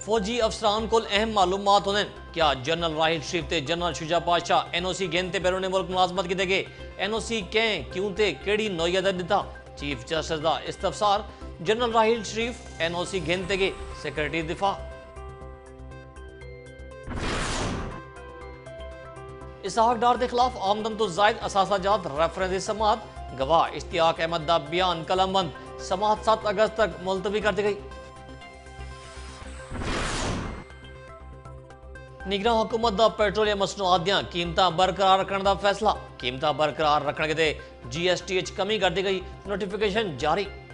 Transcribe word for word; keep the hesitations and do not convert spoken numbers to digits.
फौजी अफसरान को अहम मालूमात होने क्या जनरल राहिल शरीफ ते जनरल शुजा पातशाह एन ओ सी गेंद बैरून मुल्क मुलाजमत की देगे एन ओ सी कैं क्यों ते केड़ी नौयत दिता चीफ जस्टिस का इस्तफसार general Raheel Sharif N O C गेंद ते सेक्रेटरी दिफा। इसहाक डार के खिलाफ आमदन तो जायद असासाजात रेफरेंस समात गवाह इश्तियाक अहमद का बयान कलमबंद समात सात अगस्त तक मुलतवी कर दी गई। निगरान हुकूमत का पेट्रोलियम मसनूआत दियां कीमतां बरकरार रखने का फैसला कीमतां बरकरार रखने के जी एस टी कमी कर दी गई नोटिफिकेशन जारी।